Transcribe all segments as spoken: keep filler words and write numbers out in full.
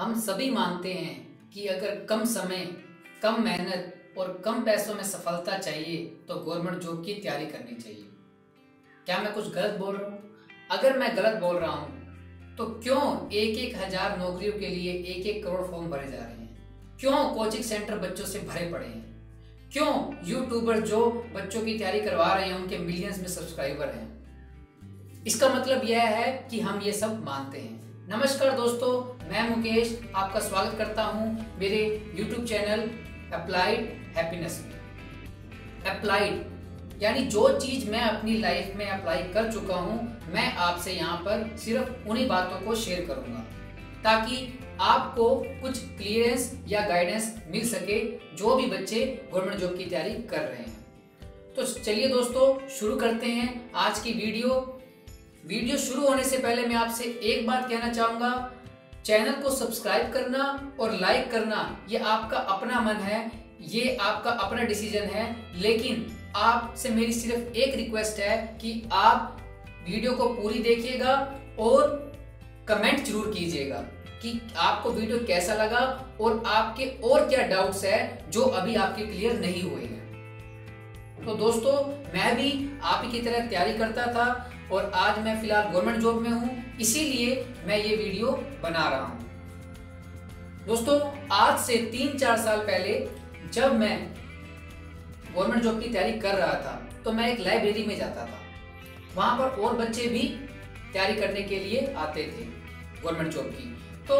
हम सभी मानते हैं कि अगर कम समय, कम मेहनत और कम पैसों में सफलता चाहिए तो गवर्नमेंट जॉब की तैयारी करनी चाहिए। क्या मैं कुछ गलत बोल रहा हूँ? अगर मैं गलत बोल रहा हूँ तो क्यों एक एक हजार नौकरियों के लिए एक एक करोड़ फॉर्म भरे जा रहे हैं? क्यों कोचिंग सेंटर बच्चों से भरे पड़े हैं? क्यों यूट्यूबर जो बच्चों की तैयारी करवा रहे हैं उनके मिलियंस में सब्सक्राइबर हैं? इसका मतलब यह है कि हम ये सब मानते हैं। नमस्कार दोस्तों, मैं मुकेश आपका स्वागत करता हूं मेरे यूट्यूब चैनल अप्लाइड हैप्पीनेस में। अप्लाइड यानी जो चीज मैं अपनी लाइफ में अप्लाई कर चुका हूं, मैं आपसे यहाँ पर सिर्फ उन्हीं बातों को शेयर करूंगा ताकि आपको कुछ क्लियरेंस या गाइडेंस मिल सके जो भी बच्चे गवर्नमेंट जॉब की तैयारी कर रहे हैं। तो चलिए दोस्तों, शुरू करते हैं आज की वीडियो। वीडियो शुरू होने से पहले मैं आपसे एक बात कहना चाहूंगा, चैनल को सब्सक्राइब करना और लाइक करना ये आपका अपना मन है, ये आपका अपना डिसीजन है, लेकिन आपसे मेरी सिर्फ एक रिक्वेस्ट है कि आप वीडियो को पूरी देखिएगा और कमेंट जरूर कीजिएगा कि आपको वीडियो कैसा लगा और आपके और क्या डाउट्स है जो अभी आपके क्लियर नहीं हुए हैं। तो दोस्तों, मैं भी आप ही की तरह तैयारी करता था और आज मैं फिलहाल गवर्नमेंट जॉब में हूं, इसीलिए मैं ये वीडियो बना रहा हूं। दोस्तों, आज से तीन चार साल पहले जब मैं गवर्नमेंट जॉब की तैयारी कर रहा था तो मैं एक लाइब्रेरी में जाता था। वहां पर और बच्चे भी तैयारी करने के लिए आते थे गवर्नमेंट जॉब की। तो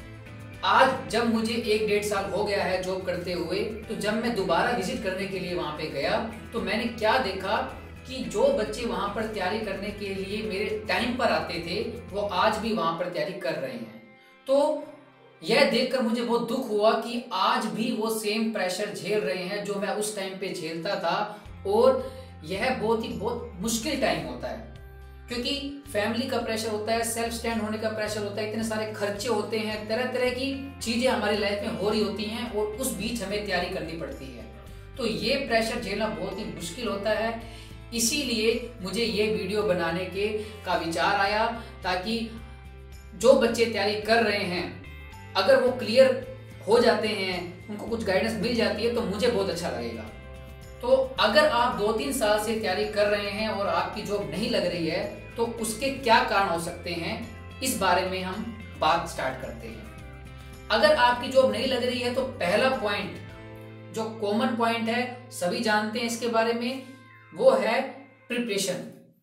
आज जब मुझे एक डेढ़ साल हो गया है जॉब करते हुए, तो जब मैं दोबारा विजिट करने के लिए वहां पे गया तो मैंने क्या देखा कि जो बच्चे वहां पर तैयारी करने के लिए मेरे टाइम पर आते थे वो आज भी वहां पर तैयारी कर रहे हैं। तो यह देखकर मुझे बहुत दुख हुआ कि आज भी वो सेम प्रेशर झेल रहे हैं जो मैं उस टाइम पे झेलता था। और यह बहुत ही बहुत मुश्किल टाइम होता है क्योंकि फैमिली का प्रेशर होता है, सेल्फ स्टैंड होने का प्रेशर होता है, इतने सारे खर्चे होते हैं, तरह तरह की चीजें हमारी लाइफ में हो रही होती हैं और उस बीच हमें तैयारी करनी पड़ती है। तो ये प्रेशर झेलना बहुत ही मुश्किल होता है। इसीलिए मुझे ये वीडियो बनाने के का विचार आया ताकि जो बच्चे तैयारी कर रहे हैं अगर वो क्लियर हो जाते हैं, उनको कुछ गाइडेंस मिल जाती है तो मुझे बहुत अच्छा लगेगा। तो अगर आप दो तीन साल से तैयारी कर रहे हैं और आपकी जॉब नहीं लग रही है तो उसके क्या कारण हो सकते हैं, इस बारे में हम बात स्टार्ट करते हैं। अगर आपकी जॉब नहीं लग रही है तो पहला पॉइंट जो कॉमन पॉइंट है, सभी जानते हैं इसके बारे में, वो है प्रिपरेशन।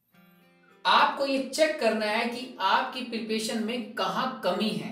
आपको ये चेक करना है कि आपकी प्रिपरेशन में कहां कमी है।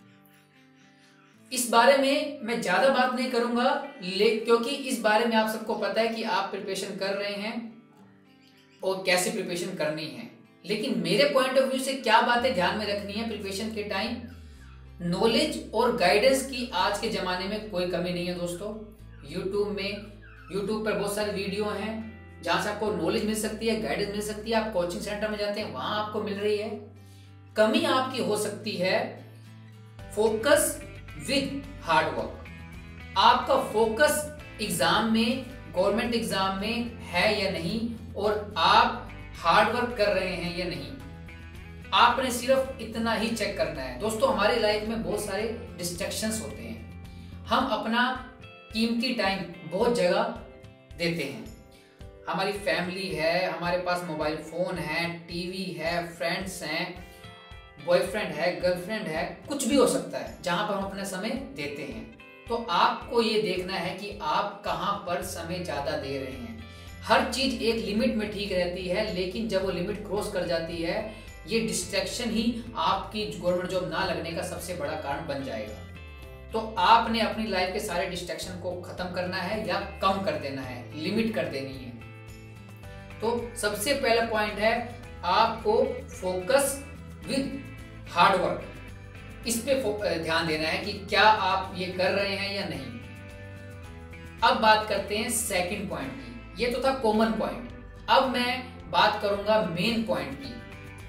इस बारे में मैं ज्यादा बात नहीं करूंगा ले क्योंकि इस बारे में आप सबको पता है कि आप प्रिपरेशन कर रहे हैं और कैसे प्रिपरेशन करनी है। लेकिन मेरे पॉइंट ऑफ व्यू से क्या बातें ध्यान में रखनी है प्रिपरेशन के टाइम, नॉलेज और गाइडेंस की आज के जमाने में कोई कमी नहीं है दोस्तों। यूट्यूब में यूट्यूब पर बहुत सारी वीडियो हैं जहां से आपको नॉलेज मिल सकती है, गाइडेंस मिल सकती है। आप कोचिंग सेंटर में जाते हैं, वहां आपको मिल रही है। कमी आपकी हो सकती है फोकस विद हार्ड वर्क। आपका फोकस एग्जाम में, गवर्नमेंट एग्जाम में है या नहीं और आप हार्ड वर्क कर रहे हैं या नहीं, आपने सिर्फ इतना ही चेक करना है। दोस्तों, हमारी लाइफ में बहुत सारे डिस्ट्रैक्शंस होते हैं। हम अपना कीमती टाइम बहुत जगह देते हैं। हमारी फैमिली है, हमारे पास मोबाइल फोन है, टीवी है, फ्रेंड्स हैं, बॉयफ्रेंड है, गर्लफ्रेंड है, कुछ भी हो सकता है जहां पर हम अपना समय देते हैं। तो आपको ये देखना है कि आप कहां पर समय ज्यादा दे रहे हैं। हर चीज एक लिमिट में ठीक रहती है, लेकिन जब वो लिमिट क्रॉस कर जाती है, ये डिस्ट्रैक्शन ही आपकी गवर्नमेंट जॉब ना लगने का सबसे बड़ा कारण बन जाएगा। तो आपने अपनी लाइफ के सारे डिस्ट्रैक्शन को खत्म करना है या कम कर देना है, लिमिट कर देनी है। तो सबसे पहला पॉइंट है आपको फोकस विद हार्ड वर्क। इस पे ध्यान देना है कि क्या आप ये कर रहे हैं या नहीं। अब बात करते हैं सेकंड पॉइंट की। ये तो था कॉमन पॉइंट। अब मैं बात करूंगा मेन पॉइंट की,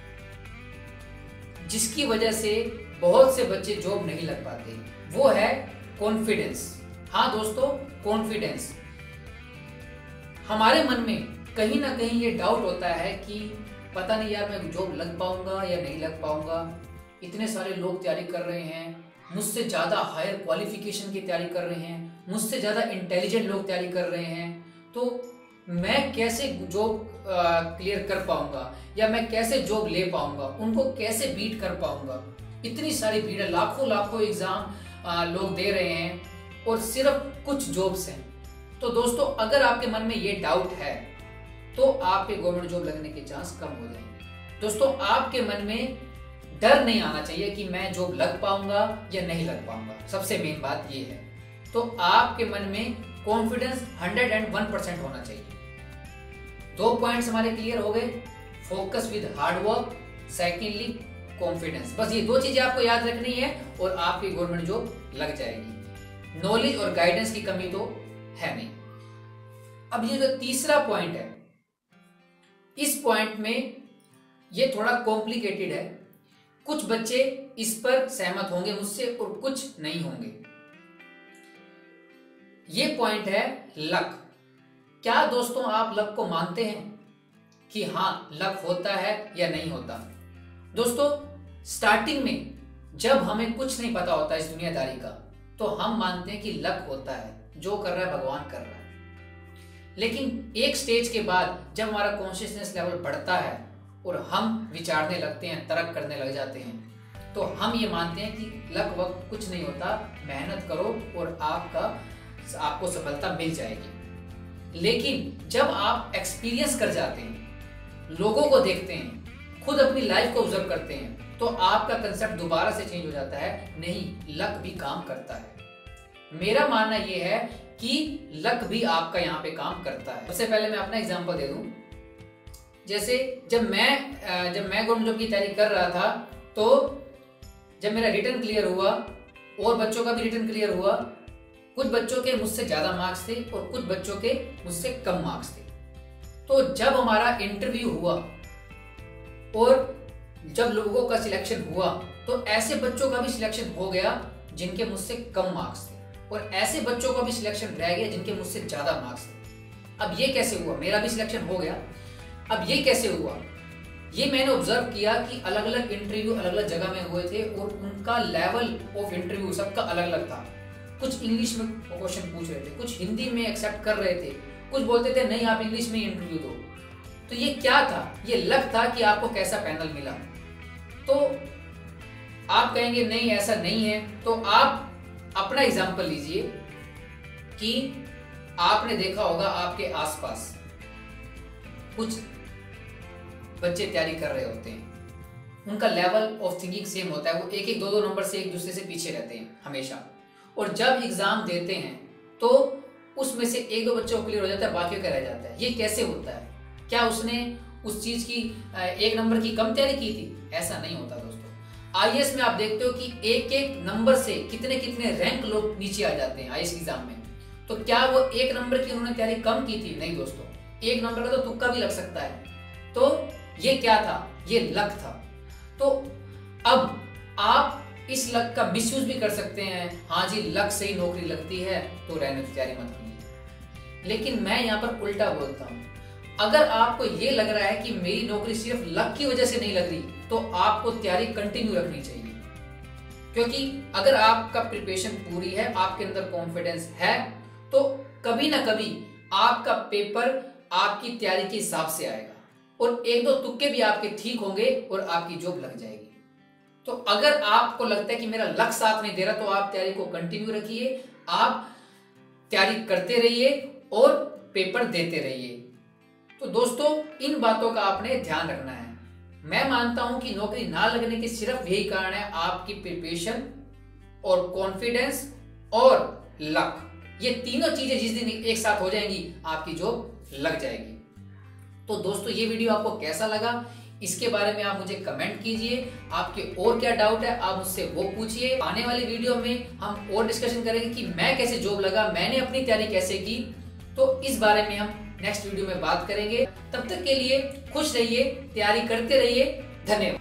जिसकी वजह से बहुत से बच्चे जॉब नहीं लग पाते। वो है कॉन्फिडेंस। हाँ दोस्तों, कॉन्फिडेंस। हमारे मन में कहीं ना कहीं ये डाउट होता है कि पता नहीं यार मैं जॉब लग पाऊंगा या नहीं लग पाऊंगा, इतने सारे लोग तैयारी कर रहे हैं, मुझसे ज़्यादा हायर क्वालिफिकेशन की तैयारी कर रहे हैं, मुझसे ज़्यादा इंटेलिजेंट लोग तैयारी कर रहे हैं, तो मैं कैसे जॉब क्लियर कर पाऊंगा या मैं कैसे जॉब ले पाऊंगा, उनको कैसे बीट कर पाऊंगा। इतनी सारी भीड़ है, लाखों लाखों एग्जाम लोग दे रहे हैं और सिर्फ कुछ जॉब्स हैं। तो दोस्तों अगर आपके मन में ये डाउट है तो आपके गवर्नमेंट जॉब लगने के चांस कम हो जाएंगे। दोस्तों आपके मन में डर नहीं आना चाहिए कि मैं जॉब लग पाऊंगा या नहीं लग पाऊंगा, सबसे मेन बात ये है। तो आपके मन में confidence hundred and one percent होना चाहिए। दो पॉइंट्स हमारे क्लियर हो गए, focus with hard work, secondly confidence. बस ये दो चीजें आपको याद रखनी है और आपकी गवर्नमेंट जॉब लग जाएगी। नॉलेज और गाइडेंस की कमी तो है नहीं। अब ये जो तीसरा पॉइंट है, इस पॉइंट में ये थोड़ा कॉम्प्लिकेटेड है। कुछ बच्चे इस पर सहमत होंगे मुझसे और कुछ नहीं होंगे। ये पॉइंट है लक। क्या दोस्तों आप लक को मानते हैं कि हाँ लक होता है या नहीं होता? दोस्तों स्टार्टिंग में जब हमें कुछ नहीं पता होता इस दुनियादारी का, तो हम मानते हैं कि लक होता है, जो कर रहा है भगवान कर रहा है। लेकिन एक स्टेज के बाद जब हमारा कॉन्शियसनेस लेवल बढ़ता है और हम विचारने लगते हैं, तर्क करने लग जाते हैं, तो हम ये मानते हैं कि लक वक्त कुछ नहीं होता, मेहनत करो और आपका आपको सफलता मिल जाएगी। लेकिन जब आप एक्सपीरियंस कर जाते हैं, लोगों को देखते हैं, खुद अपनी लाइफ को ऑब्जर्व करते हैं, तो आपका कंसेप्ट दोबारा से चेंज हो जाता है। नहीं, लक भी काम करता है। मेरा मानना यह है कि लक भी आपका यहाँ पे काम करता है। सबसे पहले मैं अपना एग्जांपल दे दूं। जैसे जब मैं जब मैं गवर्नमेंट जॉब की तैयारी कर रहा था, तो जब मेरा रिटर्न क्लियर हुआ और बच्चों का भी रिटर्न क्लियर हुआ, कुछ बच्चों के मुझसे ज्यादा मार्क्स थे और कुछ बच्चों के मुझसे कम मार्क्स थे। तो जब हमारा इंटरव्यू हुआ और जब लोगों का सिलेक्शन हुआ, तो ऐसे बच्चों का भी सिलेक्शन हो गया जिनके मुझसे कम मार्क्स थे और ऐसे बच्चों का भी सिलेक्शन रह गया जिनके मुझसे ज्यादा मार्क्स थे। अब ये कैसे हुआ? मेरा भी सिलेक्शन हो गया। अब ये कैसे हुआ? ये मैंने ऑब्जर्व किया कि अलग अलग इंटरव्यू अलग अलग जगह में हुए थे और उनका लेवल ऑफ इंटरव्यू सबका अलग अलग था। कुछ इंग्लिश में क्वेश्चन पूछ रहे थे, कुछ हिंदी में एक्सेप्ट कर रहे थे, कुछ बोलते थे नहीं आप इंग्लिश में इंटरव्यू दो। तो ये क्या था? ये लक था कि आपको कैसा पैनल मिला। तो आप कहेंगे नहीं ऐसा नहीं है, तो आप अपना एग्जाम्पल लीजिए कि आपने देखा होगा आपके आसपास कुछ बच्चे तैयारी कर रहे होते हैं, उनका लेवल ऑफ थिंकिंग सेम होता है, वो एक एक दो दो नंबर से एक दूसरे से पीछे रहते हैं हमेशा, और जब एग्जाम देते हैं तो उसमें से एक दो बच्चों को क्लियर हो जाता है, बाकी का रह जाता है। ये कैसे होता है? क्या उसने उस चीज की एक नंबर की कम तैयारी की थी? ऐसा नहीं होता दोस्तों। आई ए एस में आप देखते हो कि एक एक नंबर से कितने कितने रैंक लोग नीचे आ जाते हैं आई ए एस एग्जाम में। तो क्या वो एक नंबर की उन्होंने तैयारी कम की थी? नहीं दोस्तों, एक नंबर का तो तुक्का भी लग सकता है। तो ये क्या था? ये लक था। तो अब आप इस लक का मिसयूज भी कर सकते हैं। हाँ जी, लक से ही नौकरी लगती है तो रहने की तैयारी मत कीजिए। लेकिन मैं यहाँ पर उल्टा बोलता हूँ, अगर आपको ये लग रहा है कि मेरी नौकरी सिर्फ लक की वजह से नहीं लग रही, तो आपको तैयारी कंटिन्यू रखनी चाहिए। क्योंकि अगर आपका प्रिपरेशन पूरी है, आपके अंदर कॉन्फिडेंस है, तो कभी ना कभी आपका पेपर आपकी तैयारी के हिसाब से आएगा और एक दो तुक्के भी आपके ठीक होंगे और आपकी जॉब लग जाएगी। तो अगर आपको लगता है कि मेरा लक साथ नहीं दे रहा, तो आप तैयारी को कंटिन्यू रखिए, आप तैयारी करते रहिए और पेपर देते रहिए। तो दोस्तों इन बातों का आपने ध्यान रखना है। मैं मानता हूं कि नौकरी ना लगने के सिर्फ यही कारण है, आपकी प्रिपरेशन और कॉन्फिडेंस और लक। ये तीनों चीजें जिस दिन एक साथ हो जाएंगी, आपकी जॉब लग जाएगी। तो दोस्तों ये वीडियो आपको कैसा लगा, इसके बारे में आप मुझे कमेंट कीजिए। आपके और क्या डाउट है आप मुझसे वो पूछिए। आने वाली वीडियो में हम और डिस्कशन करेंगे कि मैं कैसे जॉब लगा, मैंने अपनी तैयारी कैसे की। तो इस बारे में हम नेक्स्ट वीडियो में बात करेंगे। तब तक के लिए खुश रहिए, तैयारी करते रहिए। धन्यवाद।